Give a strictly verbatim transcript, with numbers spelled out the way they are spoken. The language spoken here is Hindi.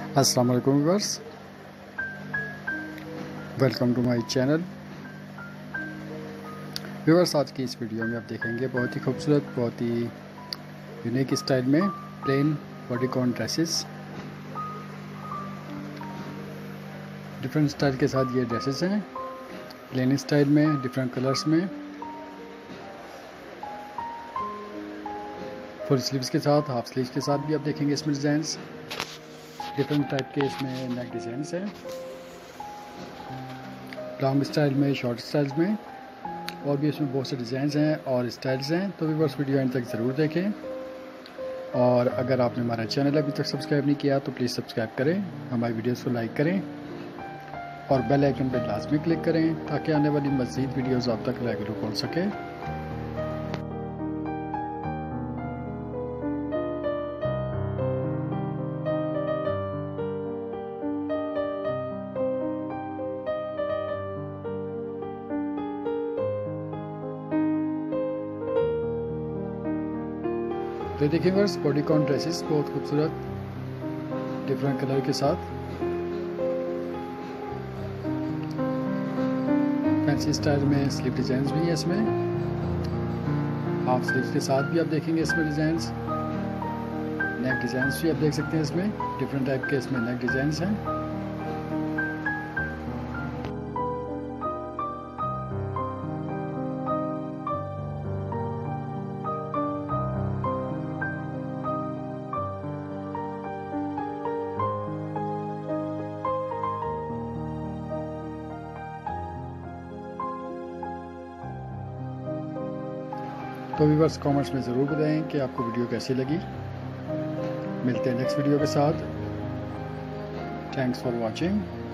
अस्सलाम वालेकुम viewers, welcome to my channel. Viewers, आज की इस वीडियो में आप देखेंगे बहुत ही खूबसूरत, बहुत ही यूनिक स्टाइल में plain bodycon dresses. Different style के साथ ये ड्रेसेस हैं, प्लेन स्टाइल में, डिफरेंट कलर्स में, फुल स्लीव्स के साथ, हाफ स्लीव्स के साथ भी आप देखेंगे इसमें डिज़ाइंस। डिफरेंट टाइप के इसमें नेक डिज़ाइंस हैं, लॉन्ग स्टाइल में, शॉर्ट स्टाइल्स में, और भी इसमें बहुत से डिज़ाइंस हैं और स्टाइल्स हैं। तो व्यूअर्स, वीडियो एंड तक ज़रूर देखें, और अगर आपने हमारा चैनल अभी तक सब्सक्राइब नहीं किया तो प्लीज़ सब्सक्राइब करें, हमारी वीडियोस को लाइक करें और बेल आइकन पर लाजमी क्लिक करें ताकि आने वाली मज़ीद वीडियोस आप तक रेगुलर पहुंच सके। तो देखिए व्यूअर्स, बॉडीकॉन ड्रेसेस बहुत खूबसूरत डिफरेंट कलर के साथ, फैंसी स्टाइल में स्लीव डिजाइन्स भी हैं इसमें, हाफ स्लीव के साथ भी आप देखेंगे इसमें डिजाइन्स। नेक डिजाइन्स भी आप देख सकते हैं इसमें, डिफरेंट टाइप के इसमें नेक डिजाइन्स हैं। तो व्यूअर्स, कमेंट्स में ज़रूर बताएं कि आपको वीडियो कैसी लगी। मिलते हैं नेक्स्ट वीडियो के साथ। Thanks for watching.